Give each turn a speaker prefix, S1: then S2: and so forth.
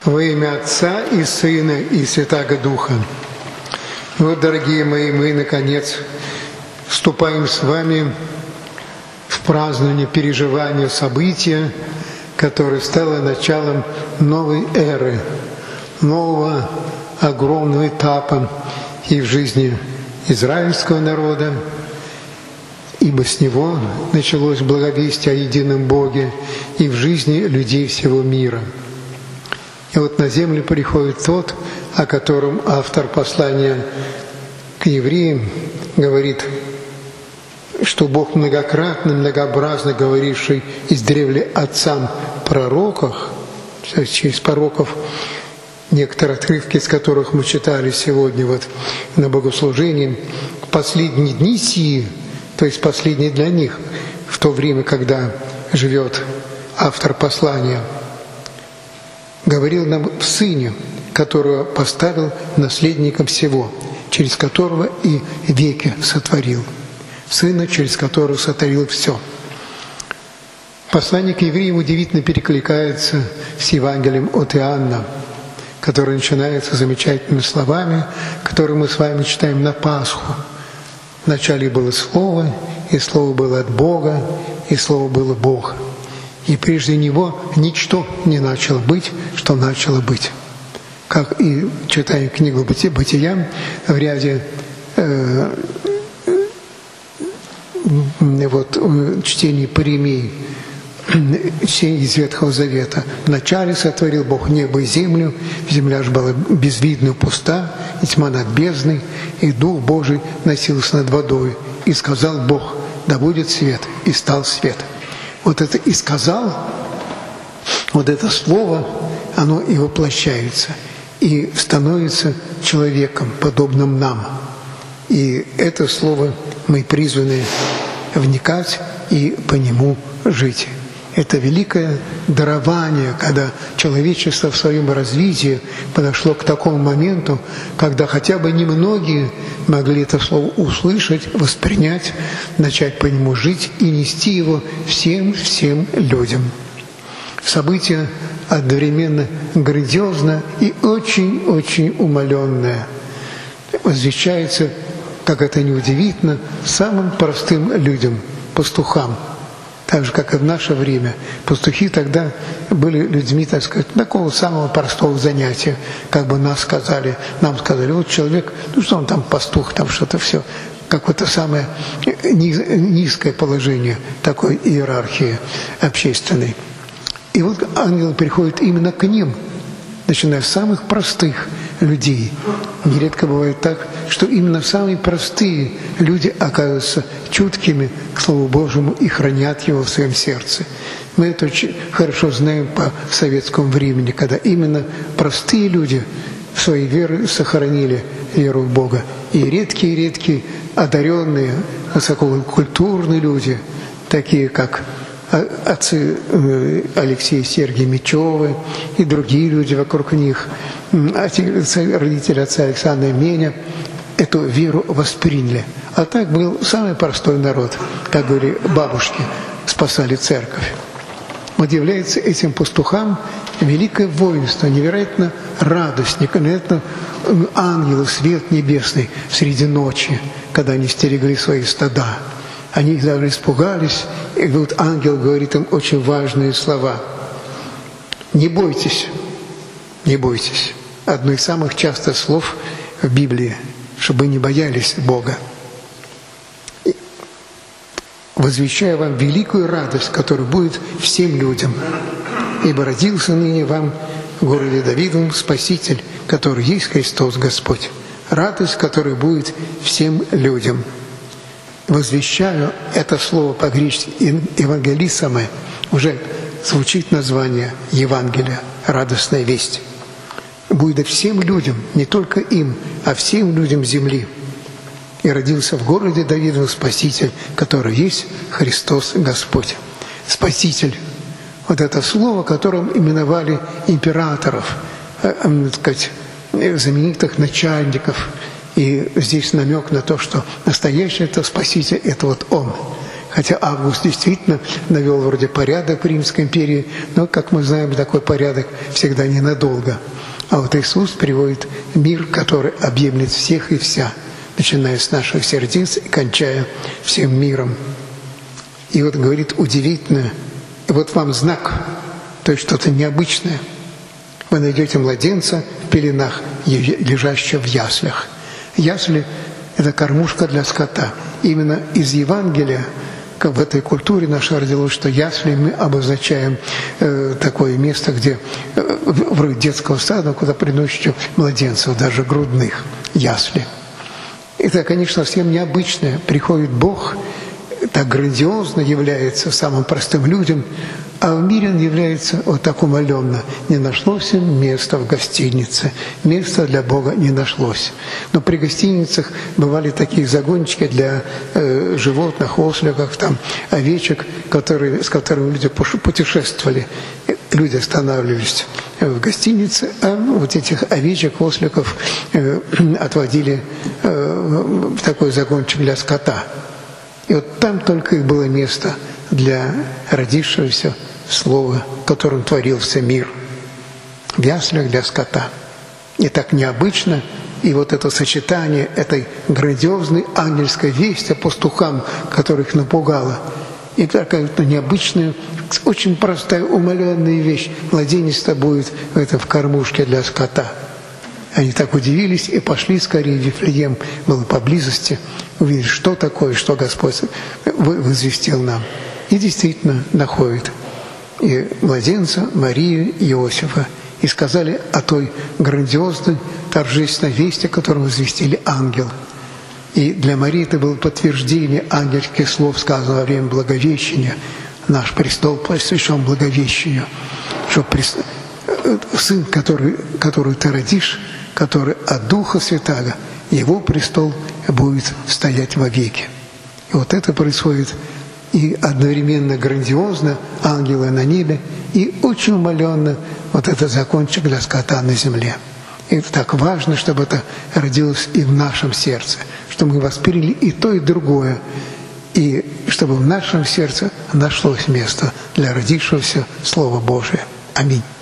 S1: Во имя Отца и Сына и Святаго Духа. Вот, дорогие мои, мы, наконец, вступаем с вами в празднование переживания события, которое стало началом новой эры, нового огромного этапа и в жизни израильского народа, ибо с него началось благовестие о едином Боге и в жизни людей всего мира. И вот на землю приходит тот, о котором автор послания к евреям говорит, что Бог многократно, многообразно говоривший издревле отцам пророках, через пророков, некоторые отрывки, из которых мы читали сегодня вот на богослужении, в последние дни сии, то есть последние для них, в то время, когда живет автор послания, говорил нам в Сыне, которого поставил наследником всего, через которого и веки сотворил. Сына, через которого сотворил все. Послание к евреям удивительно перекликается с Евангелием от Иоанна, которое начинается замечательными словами, которые мы с вами читаем на Пасху. Вначале было Слово, и Слово было от Бога, и Слово было Бог. И прежде Него ничто не начало быть, что начало быть. Как и читая книгу «Бытия» в ряде чтений Паремии, из Ветхого Завета. Вначале сотворил Бог небо и землю, земля же была безвидна и пуста, и тьма над бездной, и Дух Божий носился над водой. И сказал Бог: да будет свет, и стал свет. Вот это «и сказал», вот это слово, оно и воплощается, и становится человеком, подобным нам. И это слово мы призваны вникать и по нему жить. Это великое дарование, когда человечество в своем развитии подошло к такому моменту, когда хотя бы немногие могли это слово услышать, воспринять, начать по нему жить и нести его всем людям. Событие одновременно грандиозное и очень-очень умаленное. Возвещается, как это ни удивительно, самым простым людям, пастухам. Так же, как и в наше время. Пастухи тогда были людьми, так сказать, такого самого простого занятия, как бы нам сказали, вот человек, ну что он там пастух, там что-то все, какое-то самое низкое положение такой иерархии общественной. И вот ангел приходит именно к ним, начиная с самых простых людей. Нередко бывает так, что именно самые простые люди оказываются чуткими к Слову Божьему и хранят его в своем сердце. Мы это очень хорошо знаем по советскому времени, когда именно простые люди в своей вере сохранили веру в Бога. И редкие одаренные, высококультурные люди, такие как отцы Алексея и Сергия Мечевы и другие люди вокруг них, родители отца Александра Меня, эту веру восприняли. А так был самый простой народ, как говорили бабушки, спасали церковь. Вот является этим пастухам великое воинство, невероятно радость, невероятно ангелы, свет небесный среди ночи, когда они стерегли свои стада. Они даже испугались, и вот ангел говорит им очень важные слова. Не бойтесь, не бойтесь. Одно из самых частых слов в Библии, чтобы не боялись Бога. Возвещаю вам великую радость, которая будет всем людям. Ибо родился ныне вам в городе Давидовом Спаситель, который есть Христос Господь. Радость, которая будет всем людям. Возвещаю это слово по-гречески «евангелисаме», уже звучит название Евангелия, радостная весть. Будет всем людям, не только им, а всем людям земли. И родился в городе Давидовом Спаситель, который есть Христос Господь. Спаситель. Вот это слово, которым именовали императоров, так сказать, знаменитых начальников. И здесь намек на то, что настоящий это Спаситель – это вот Он, Хотя Август действительно навел вроде порядок в Римской империи, но, как мы знаем, такой порядок всегда ненадолго. А вот Иисус приводит мир, который объемлет всех и вся, начиная с наших сердец и кончая всем миром. И вот говорит удивительно, вот вам знак, то есть что-то необычное. Вы найдете младенца в пеленах, лежащего в яслях. Ясли – это кормушка для скота. Именно из Евангелия, как в этой культуре нашей родилось, что ясли мы обозначаем такое место, где вроде детского сада, куда приносят младенцев, даже грудных, ясли. Это, конечно, совсем необычное. Приходит Бог, так грандиозно является самым простым людям, а в мире он является вот так умаленно. Не нашлось им места в гостинице, места для Бога не нашлось. Но при гостиницах бывали такие загончики для животных, осликов, там, овечек, с которыми люди путешествовали. Люди останавливались в гостинице, а вот этих овечек, осликов отводили в такой загончик для скота. И вот там только и было место для родившегося Слова, которым творился мир. В яслях для скота. И так необычно, и вот это сочетание этой грандиозной ангельской вести о пастухам, которых напугало, и такая необычная, очень простая, умаленная вещь. Младенец-то будет в кормушке для скота. Они так удивились и пошли скорее в Вифлеем, было поблизости, увидели, что такое, что Господь возвестил нам. И действительно находит и младенца, Марию, Иосифа, и сказали о той грандиозной, торжественной вести, которую возвестили ангел. И для Марии это было подтверждение ангельских слов, сказанных во время Благовещения. Наш престол посвящен Благовещению, что сын, который ты родишь, который от Духа Святаго, его престол будет стоять вовеки. И вот это происходит и одновременно грандиозно, ангелы на небе, и очень умаленно вот это закончик для скота на земле. И это так важно, чтобы это родилось и в нашем сердце, чтобы мы восприняли и то, и другое, и чтобы в нашем сердце нашлось место для родившегося Слова Божия. Аминь.